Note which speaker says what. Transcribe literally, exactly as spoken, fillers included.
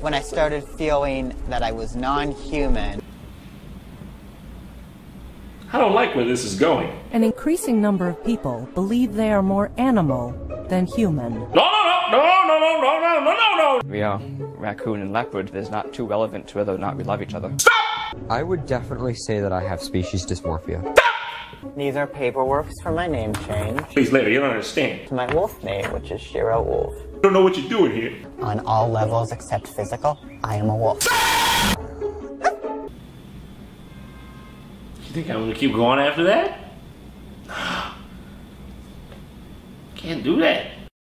Speaker 1: when I started feeling that I was non-human.
Speaker 2: I don't like where this is going.
Speaker 3: An increasing number of people believe they are more animal than human.
Speaker 2: No, no, no, no, no, no, no, no, no, no!
Speaker 4: We are raccoon and leopard. It's not too relevant to whether or not we love each other.
Speaker 2: Stop!
Speaker 5: I would definitely say that I have species dysmorphia.
Speaker 2: Stop!
Speaker 1: These are paperworks for my name change.
Speaker 2: Please, lady, you don't understand.
Speaker 1: To my wolf name, which is Shiro Wolf.
Speaker 2: You don't know what you're doing here.
Speaker 1: On all levels except physical, I am a wolf.
Speaker 2: You think I'm gonna keep going after that? Can't do that.